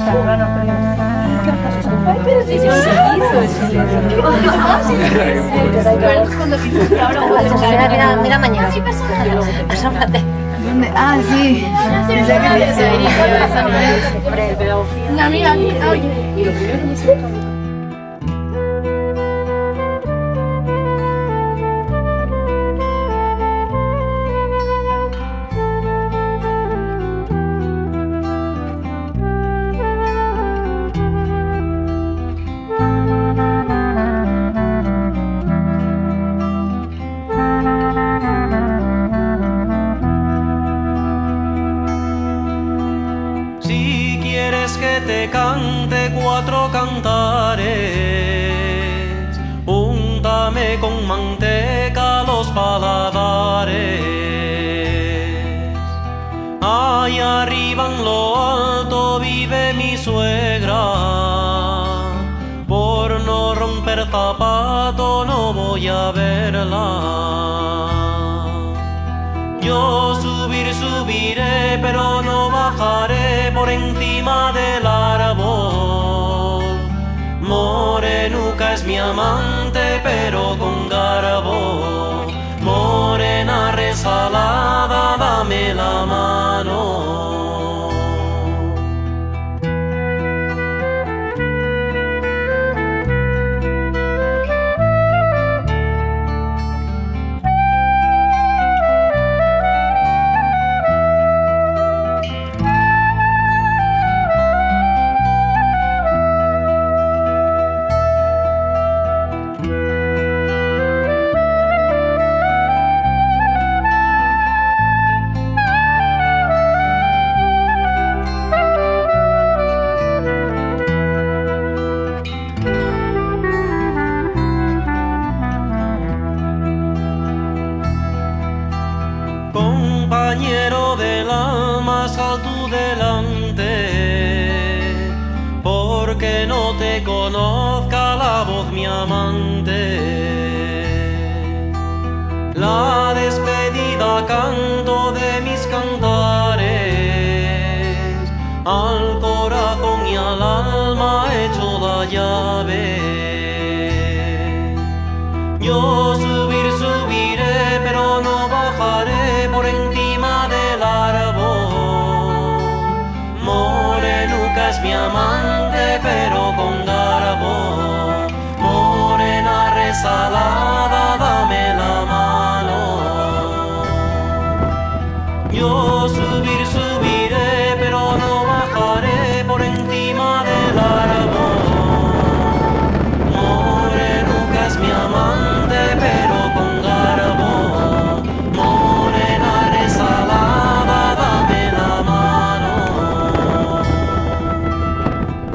Ay, pero sí se hizo el silencio. Mira mañana. Asómate. ¿Dónde? Ah, sí. Pensé que se venía una amiga. Oye. Si quieres que te cante 4 cantares, úntame con manteca los paladares. Allá arriba en lo alto vive mi suegra, por no romper zapato no voy a verla. Yo subiré, pero no bajaré por encima del árbol. Morenuca es mi amante, pero con garbo. Morena resalada, dame la mano. Compañero del alma, sal tú delante, porque no te conozca la voz mi amante. La despedida canto de mis cantares, al corazón y al alma hecho la llave. Yo subiré, pero no bajaré por encima del árbol. Morenuca es mi amante, pero con garbo. Morena resalada, dame la mano. Yo subiré, pero no bajaré por encima del árbol. Morenuca es mi amante, pero con garbo. Morena resalada, dame la mano.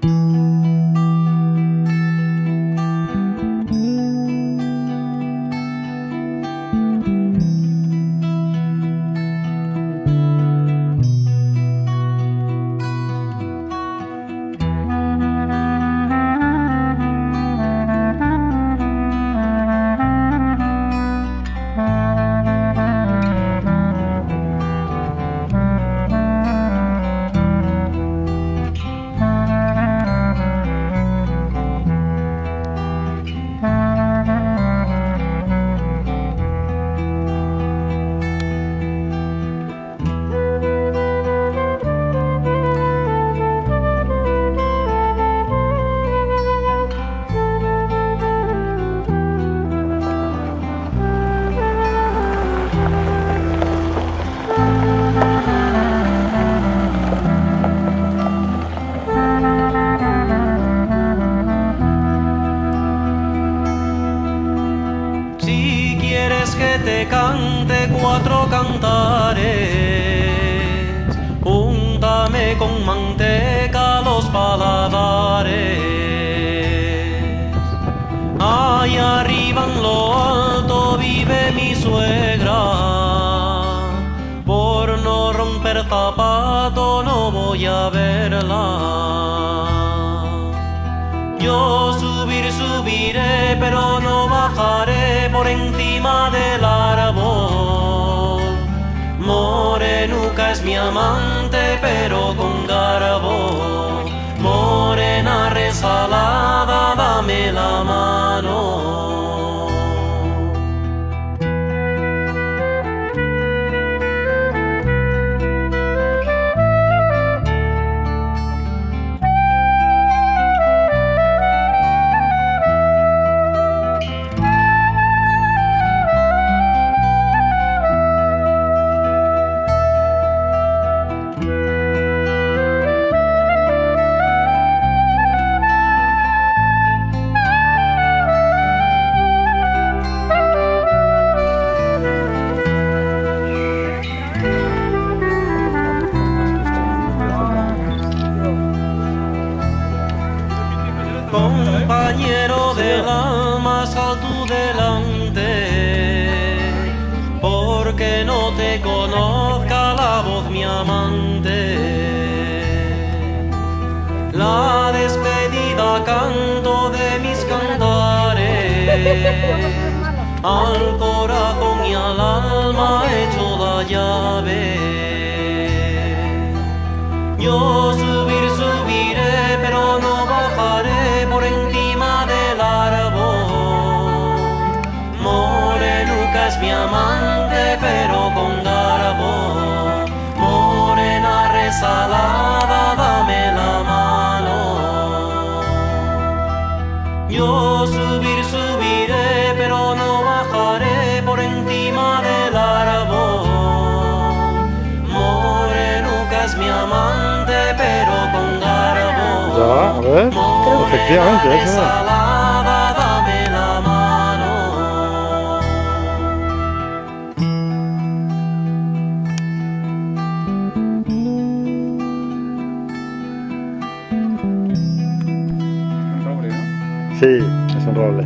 te cante cuatro cantares, úntame con manteca los paladares. Allá arriba en lo alto vive mi suegra, por no romper zapato no voy a verla. Yo subiré, pero no bajaré por encima del árbol. Morenuca es mi amante, pero con garbo. Morena resalada, dame la mano. Compañero del alma, sal tú delante, porque no te conozca la voz mi amante. La despedida canto de mis cantares, al corazón y al alma echo la llave. Yo subiré, pero no bajaré por encima del árbol. Morenuca es mi amante, pero con garbo. Morena resalada, dame la mano. Yo subiré, pero no bajaré por encima del árbol. Morenuca es mi amante, pero con garbo. Ya, a ver, efectivamente, resalada, dame la mano. Sí, es un roble.